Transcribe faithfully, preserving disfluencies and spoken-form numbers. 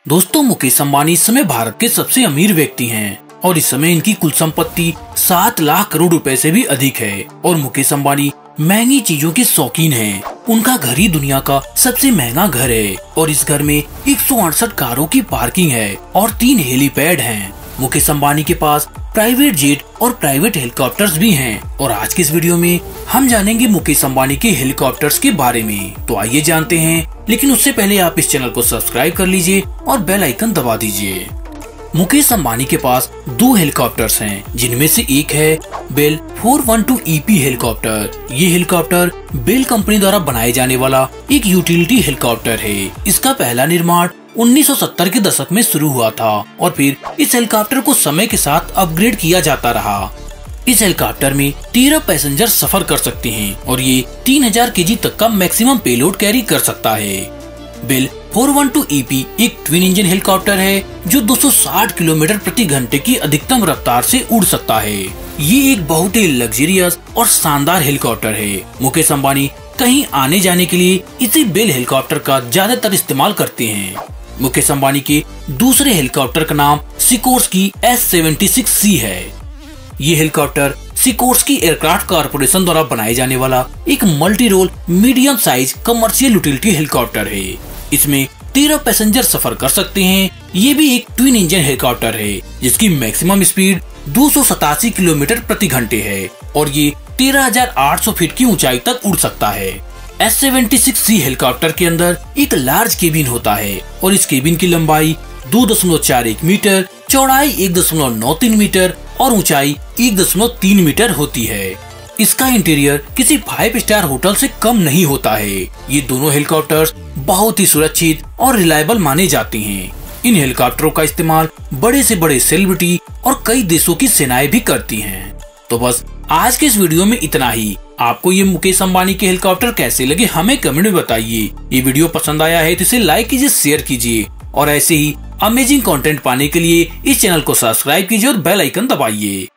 दोस्तों, मुकेश अंबानी इस समय भारत के सबसे अमीर व्यक्ति हैं और इस समय इनकी कुल संपत्ति सात लाख करोड़ रुपए से भी अधिक है। और मुकेश अंबानी महंगी चीजों के शौकीन हैं। उनका घर ही दुनिया का सबसे महंगा घर है और इस घर में एक सौ अड़सठ कारों की पार्किंग है और तीन हेलीपैड हैं। मुकेश अंबानी के पास प्राइवेट जेट और प्राइवेट हेलीकॉप्टर्स भी हैं और आज के इस वीडियो में हम जानेंगे मुकेश अंबानी के हेलीकॉप्टर्स के बारे में। तो आइए जानते हैं, लेकिन उससे पहले आप इस चैनल को सब्सक्राइब कर लीजिए और बेल आइकन दबा दीजिए। मुकेश अंबानी के पास दो हेलीकॉप्टर्स हैं, जिनमें से एक है Bell four one two E P helicopter. ये हेलीकॉप्टर बेल कंपनी द्वारा बनाए जाने वाला एक यूटिलिटी हेलीकॉप्टर है। इसका पहला निर्माण उन्नीस सौ सत्तर के दशक में शुरू हुआ था और फिर इस हेलीकॉप्टर को समय के साथ अपग्रेड किया जाता रहा। इस हेलीकॉप्टर में तेरह पैसेंजर सफर कर सकते हैं और ये तीन हज़ार केजी तक का मैक्सिमम पेलोड कैरी कर सकता है। Bell four one two E P एक ट्विन इंजन हेलीकॉप्टर है जो दो सौ साठ किलोमीटर प्रति घंटे की अधिकतम रफ्तार से उड़ सकता है। ये एक बहुत ही लग्जरियस और शानदार हेलीकॉप्टर है। मुकेश अंबानी कहीं आने जाने के लिए इसी बेल हेलीकॉप्टर का ज्यादातर इस्तेमाल करते हैं। मुकेश अंबानी के दूसरे हेलीकॉप्टर का नाम Sikorsky S seventy six C है। ये हेलीकॉप्टर सिकोर्स्की एयरक्राफ्ट कॉर्पोरेशन द्वारा बनाए जाने वाला एक multi role medium size commercial utility helicopter है। इसमें तेरह पैसेंजर सफर कर सकते हैं। ये भी एक ट्विन इंजन हेलीकॉप्टर है जिसकी मैक्सिमम स्पीड दो सौ सतासी किलोमीटर प्रति घंटे है और ये तेरह हज़ार आठ सौ फीट की ऊंचाई तक उड़ सकता है। S seventy six C helicopter के अंदर एक लार्ज केबिन होता है और इस केबिन की लंबाई दो दशमलव चार एक मीटर, चौड़ाई एक दशमलव नौ तीन मीटर और ऊंचाई एक दशमलव तीन मीटर होती है। इसका इंटीरियर किसी फाइव स्टार होटल से कम नहीं होता है। ये दोनों हेलीकॉप्टर्स बहुत ही सुरक्षित और रिलायबल माने जाते हैं। इन हेलीकॉप्टरों का इस्तेमाल बड़े से बड़े सेलिब्रिटी और कई देशों की सेनाएं भी करती हैं। तो बस आज के इस वीडियो में इतना ही। आपको ये मुकेश अंबानी के हेलीकॉप्टर कैसे लगे हमें कमेंट में बताइए। ये वीडियो पसंद आया है तो इसे लाइक कीजिए, शेयर कीजिए और ऐसे ही अमेजिंग कंटेंट पाने के लिए इस चैनल को सब्सक्राइब कीजिए और बेल आइकन दबाइए।